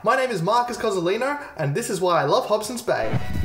My name is Marcus Cozzolino, and this is why I love Hobsons Bay.